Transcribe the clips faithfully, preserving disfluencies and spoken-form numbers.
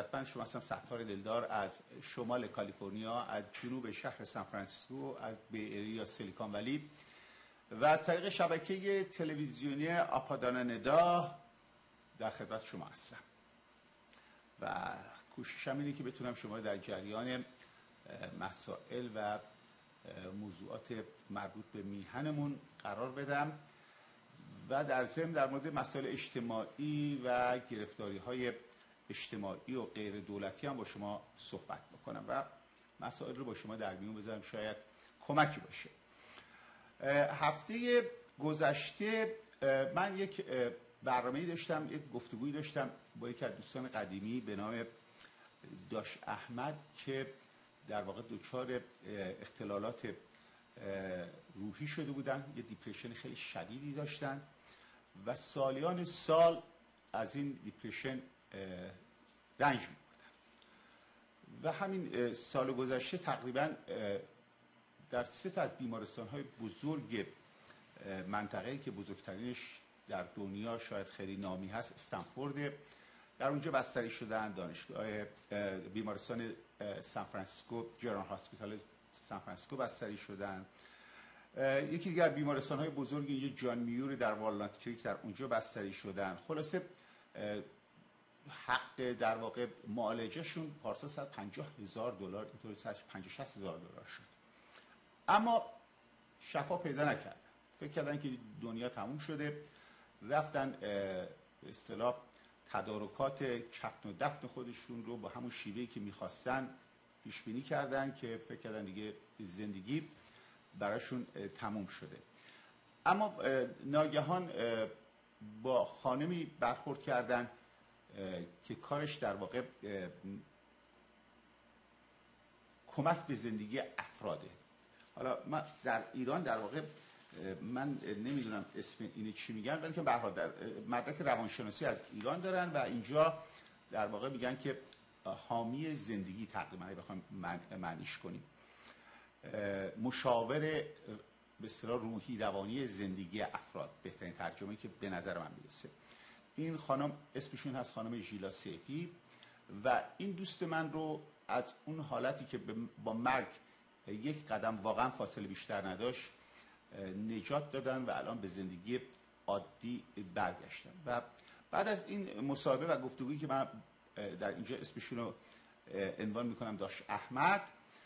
ارادتمند شما هستم، ستار دلدار از شمال کالیفرنیا، از جنوب شهر سان فرانسیسکو، از بی ایریا سیلیکون ولی و از طریق شبکه تلویزیونی آپادانا ندا در خدمت شما هستم و کوششم اینه که بتونم شما در جریان مسائل و موضوعات مربوط به میهنمون قرار بدم و در ضمن در مورد مسائل اجتماعی و گرفتاری‌های اجتماعی و غیر دولتی هم با شما صحبت بکنم و مسائل رو با شما در میون بذارم، شاید کمکی باشه. هفته گذشته من یک برنامه‌ای داشتم، یک گفتگویی داشتم با یکی از دوستان قدیمی به نام داش احمد که در واقع دچار اختلالات روحی شده بودن، یه دیپرشن خیلی شدیدی داشتن و سالیان سال از این دیپرشن رنج می‌بردن و همین سال گذشته تقریباً در سه تا از بیمارستان‌های بزرگ منطقه‌ای که بزرگترینش در دنیا شاید خیلی نامی هست استنفورد، در اونجا بستری شدن. دانشگاه بیمارستان سان فرانسیسکو، جنرال هاسپیتال سان فرانسیسکو بستری شدن. یکی دیگر بیمارستان‌های بزرگ اینجا جان میور در والنات کریک در اونجا بستری شدن. خلاصه حق در واقع معالجهشون پارسال صد و پنجاه هزار دلار، اینطور صد و پنجاه شصت هزار دلار شد، اما شفا پیدا نکردن. فکر کردن که دنیا تموم شده، رفتن به اصطلاح تدارکات کفن و دفن خودشون رو با همون شیوهی که میخواستن پیش بینی کردن که فکر کردن دیگه زندگی براشون تموم شده. اما ناگهان با خانمی برخورد کردن که کارش در واقع کمک به زندگی افراده. حالا من در ایران در واقع من نمیدونم اسم اینو چی میگن، ولی که به هر حال در مدرک روانشناسی از ایران دارن و اینجا در واقع میگن که حامی زندگی تقریبا بخوایم معنیش کنیم، مشاور به اصطلاح روحی روانی زندگی افراد، بهترین ترجمه که به نظر من میرسه. این خانم اسمشون هست خانم ژیلا سیفی و این دوست من رو از اون حالتی که با مرگ یک قدم واقعا فاصله بیشتر نداشت نجات دادن و الان به زندگی عادی برگشتن. و بعد از این مصاحبه و گفتگویی که من در اینجا اسمشون رو عنوان میکنم داش احمد،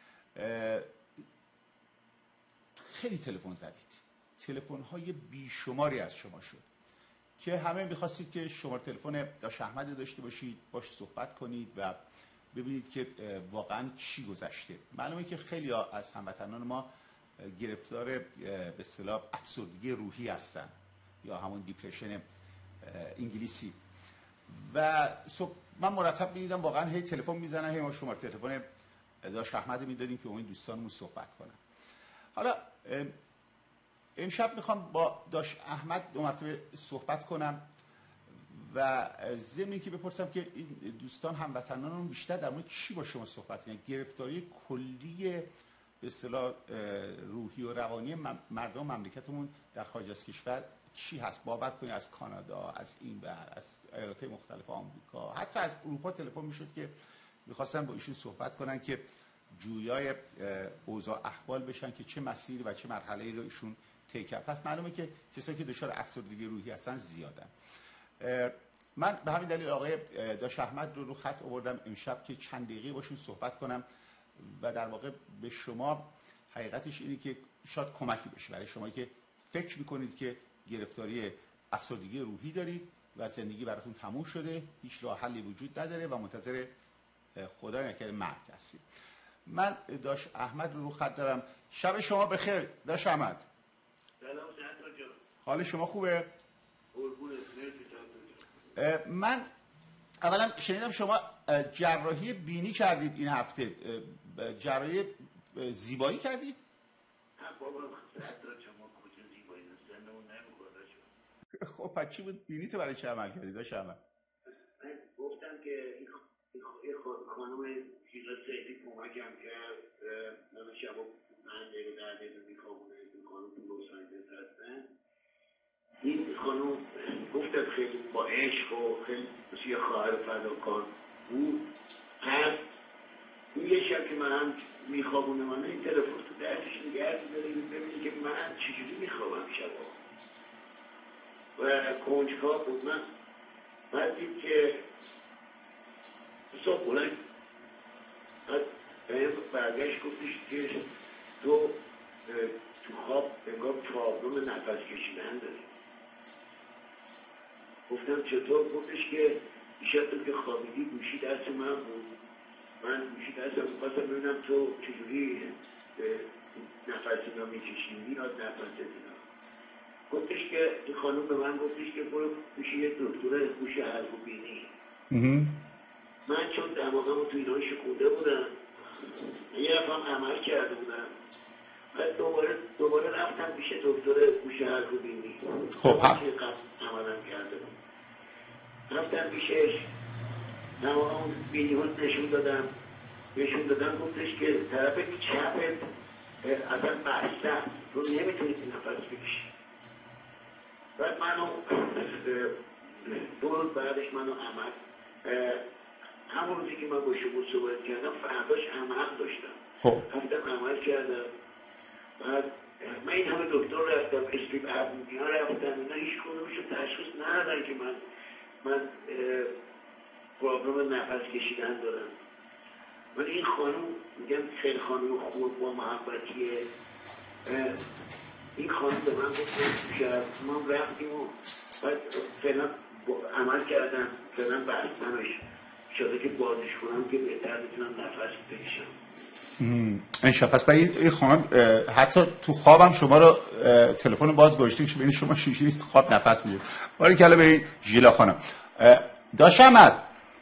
خیلی تلفن زدید، تلفن های بیشماری از شما شد که همه میخواستید که شماره تلفن داش احمد داشته باشید، باش صحبت کنید و ببینید که واقعا چی گذشته. معلومه که خیلی ها از هموطنان ما گرفتار به اصطلاح افسردگی روحی هستن یا همون دیپرشن انگلیسی و من مرتب میدیدم واقعا هی تلفن میزنن، هی ما شماره تلفن داش احمد میدادیم که اون دوستانمون صحبت کنن. حالا امشب میخوام با داش احمد دو مرتبه صحبت کنم و ضمن که بپرسم که این دوستان هموطنانمون بیشتر در مورد چی با شما صحبت کنن، گرفتاری کلی به اصطلاح روحی و روانی مردم مملکتمون در خارج از کشور چی هست. باور کنید از کانادا، از این بر، از ایالات مختلف آمریکا، حتی از اروپا تلفن میشد که میخواستن با ایشون صحبت کنن که جویای اوضاع احوال بشن که چه مسیری و چه مرحله‌ای رو ایشون طی کرد. پس معلومه که کسایی که دچار افسردگی روحی هستن زیادن. من به همین دلیل آقای داش احمد رو رو خط آوردم امشب که چند دقیقه باشون صحبت کنم و در واقع به شما حقیقتش اینه که شاید کمکی بشه برای شما که فکر میکنید که گرفتاری افسردگی روحی دارید و زندگی براتون تموم شده، هیچ راه حلی وجود نداره و منتظر خدای نکرده مرگ هستید. من داش احمد رو رو خط دارم. شب شما بخیر داش احمد. سلام سعید جان. حال شما خوبه؟ قربونت. من اولا شنیدم شما جراحی بینی کردید این هفته، جراحی زیبایی کردید؟ نه بابا سعید شما کجا زیبایی زنمون نمی‌کنه. خب پس چی بود بینیت برای چه عمل کردید داش احمد؟ من گفتم که این خانم ژیلا سیفی کمکم کرد، من شبا من دقیقه در دقیقه میخوابونه، این خانم تو لس آنجلس هستن. این خانم گفتم خیلی با عشق و خیلی یه خواهر فداکار اون هر اون یه شب که من هم میخوابونه من این تلفن تو دستش نگه داره ببینی که من چجوری میخوابم شبا و کنجکاو بود. من بعد دید که صبح بلند بعد بهم برگشت گفتش که تو تو خواب انگار پرابلم نفس کشیدن داری. گفتم چطور؟ گفتش که دیشب تو که خوابیدی گوشی دست من بود، من گوشی دستم می‌خواستم ببینم تو چجوری نفس اینا میکشیدی یا نفس اینا. گفتش که این خانم به من گفتش که برو گوشی یه دکتر گوش حلق و بینی. من چون دماغمو تو ایران شکونده بودم یه رفم عمل کرده بودم بعد دوباره دوباره رفتم پیش دکتر گوش حلق و بینی. خب هم عملم کرده بود رفتم پیشش دماغمو بینی ها نشون دادم نشون دادم گفتش که طرف چپت اصلا بسته رو نمیتونی نفس بکشی. بعد منو دو روز بعدش منو عمل همون روزی که من با شما صحبت کردم فرداش عمل داشتم. خب رفتم عمل کردم. بعد من این همه دکتر رفتم اسپیپ ابنیا رفتم اینا هیچ کدومشون تشخیص ندادن که من من پرابلم نفس کشیدن دارم. ولی این خانم میگم خیلی خانم خوب با محبتیه. این خانم به من گفت شاید ما رفتیم و بعد فعلا عمل کردم فعلا بستمش شده که بازش کنم که بهتر بتونم نفس بکشم. انشاء پس برای این خانم حتی تو خوابم شما رو تلفن باز گذاشته که ببینید شما شیشی تو خواب نفس میگیرید. باری کلا به این ژیلا خانم داشتم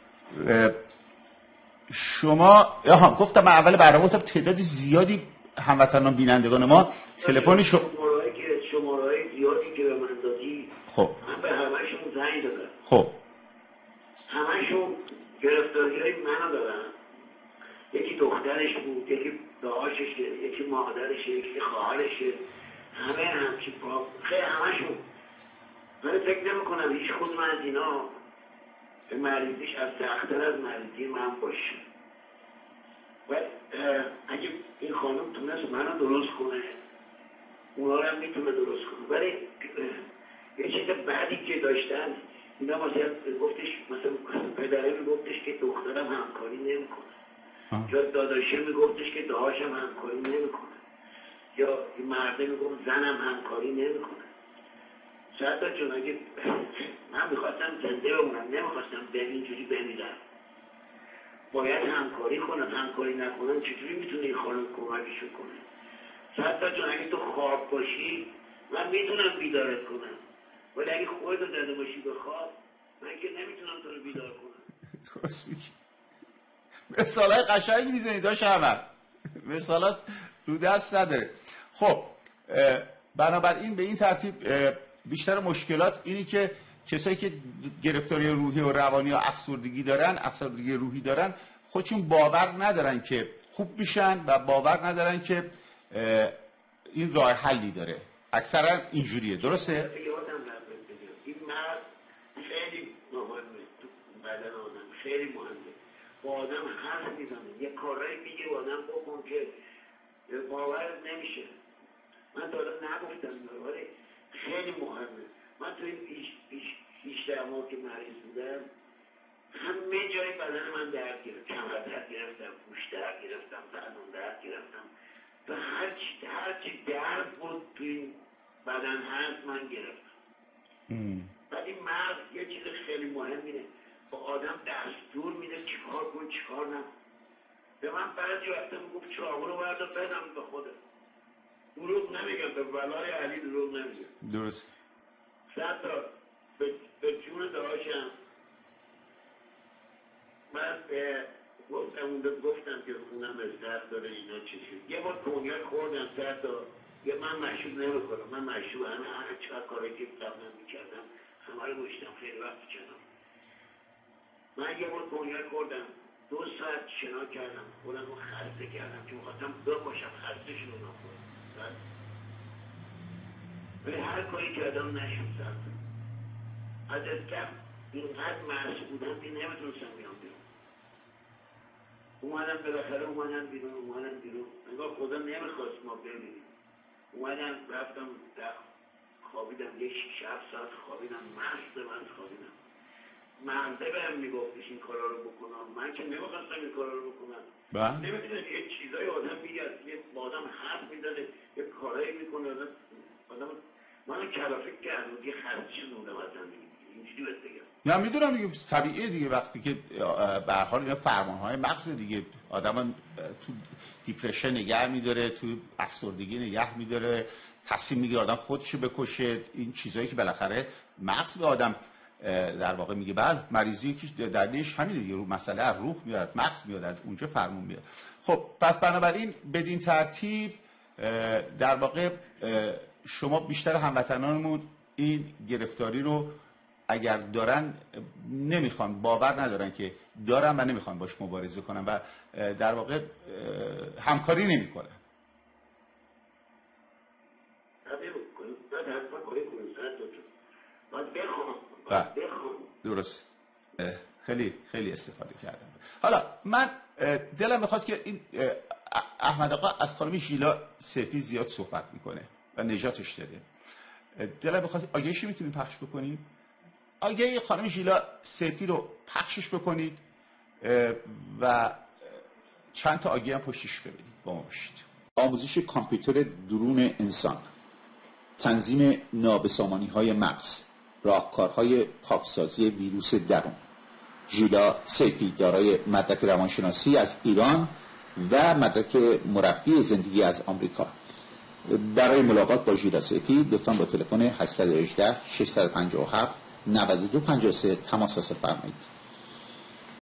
شما آها گفتم من اول برنامه گفتم تعداد زیادی هموطنان بینندگان ما تلفن شما شماره‌ای که شماره‌های زیادی که به من دادی خب من به همه‌شون زنگ دادم. خب همه‌شون گرفتاری‌های منو دادن. یکی دخترش بود، یکی داداشش، یکی مادرش، یکی خواهرش، همه همچین با خیلی همه‌شون. من فکر نمی‌کنم هیچ کدوم از اینا مریضیش از سخت‌تر از مریضی من باشه. و اگه این خانم تونست منو درست کنه اونا رو هم میتونه درست کنه. ولی یه چیز بعدی که داشتن اینا مثلا گفتش مثلا پدره میگفتش که دخترم همکاری نمیکنه یا داداشه میگفتش که داداشم همکاری نمیکنه یا مرده میگفت زنم همکاری نمیکنه. شاید چون اگه من میخواستم زنده بمونم نمیخواستم به اینجوری بمیرم باید همکاری کنم. همکاری نکنم چجوری میتونه این خانم کمکشون کنه؟ شاید چون اگه تو خواب باشی من میتونم بیدارت کنم ولی اگه خودت رو زده باشی به خواب من که نمیتونم تو رو بیدار کنم. درست میگی. مثالای قشنگی میزنی داشت احمد مثالات رو دست نداره. خب بنابراین به این ترتیب بیشتر مشکلات اینی که کسایی که گرفتاری روحی و روانی یا افسردگی دارن افسردگی روحی دارن خودشون باور ندارن که خوب میشن و باور ندارن که این راه حلی داره. اکثرا اینجوریه. درسته؟ این مرد خیلی مهمه تو بدن آدم خیلی مهمه. با آدم حرف میزنه یه کارایی میگه با آدم بکن که باور نمیشه. من تا نگفتم ولی خیلی مهمه. من تو این پیش پیش پیش درمان که مریض بودم همه جای بدن من درد گرفت. کمر درد گرفتم، گوش درد گرفتم، دندون درد گرفتم و هر چی هر چی درد بود تو این بدن هست من گرفتم. ولی مرد یه چیز خیلی مهم اینه با آدم دستور میده چیکار کن چیکار نکن. به من بعضی وقتا میگفت چاقو رو بردار بدم به خودت. دروغ نمیگم به ولای علی دروغ نمیگم. درست. صد تا به, به جون داشتم من گفتم گفتم که خونم استرد داره اینا چیزی. یه بار کنیاک خوردم صد تا یه من مشروب نمیکنم. من مشروب همه همه چقدر کاری که قبلا میکردم همه رو گوشتم خیلی وقت کردم. من یه بار کنیاک خوردم دو ساعت شنا کردم خودم رو خسته کردم که میخواستم بکشم خسته شدم خودم. ولی هر کاری کردم نشد. از استم اینقدر مرس بودم که نمیتونستم بیام بیرون. اومدم بالاخره اومدم بیرون اومدم بیرون انگار خدا نمیخواست ما ببینیم. اومدم رفتم خوابیدم یه شیش هفت ساعت خوابیدم، مست من خوابیدم. مرده بهم میگفتش این کارا رو بکنم، من که نمیخواستم این کارا رو بکنم. نمیدونم یه چیزای آدم میگه یه آدم حرف میزنه یه کارایی میکنه آدم من کلافه کرد یه خرچی نودم از زندگی اینجوری بهت بگم. نه میدونم دیگه طبیعیه دیگه وقتی که به هر حال اینا فرمان‌های مغز دیگه آدم تو دیپرشن نگه میداره، تو افسردگی نگه میداره، تصمیم میگیره آدم خودشو بکشه. این چیزایی که بالاخره مغز به آدم در واقع میگه بله مریضی که دلیلش همینه دیگه، مسئله از روح میاد، مغز میاد، از اونجا فرمون میاد. خب پس بنابراین بدین ترتیب در واقع شما بیشتر هموطنانمون این گرفتاری رو اگر دارن نمیخوان، باور ندارن که دارن و نمیخوان باش مبارزه کنن و در واقع همکاری نمیکنن. درست. خیلی خیلی استفاده کردم. حالا من دلم میخواد که این احمد آقا از خانم ژیلا سیفی زیاد صحبت میکنه و نجاتش داده. دلم میخواد آگهیشی میتونیم پخش بکنیم. آگهی خانم ژیلا سیفی رو پخشش بکنید و چند تا آگهی هم پشتش ببینید. با ما باشید. آموزش کامپیوتر درون انسان، تنظیم نابسامانی های مغز، راهکارهای پاکسازی ویروس درون. ژیلا سیفی دارای مدرک روانشناسی از ایران و مدرک مربی زندگی از آمریکا. برای ملاقات با ژیلا سیفی لطفاً با تلفن هشت یک هشت شش پنج هفت نه دو پنج سه تماس حاصل فرمایید.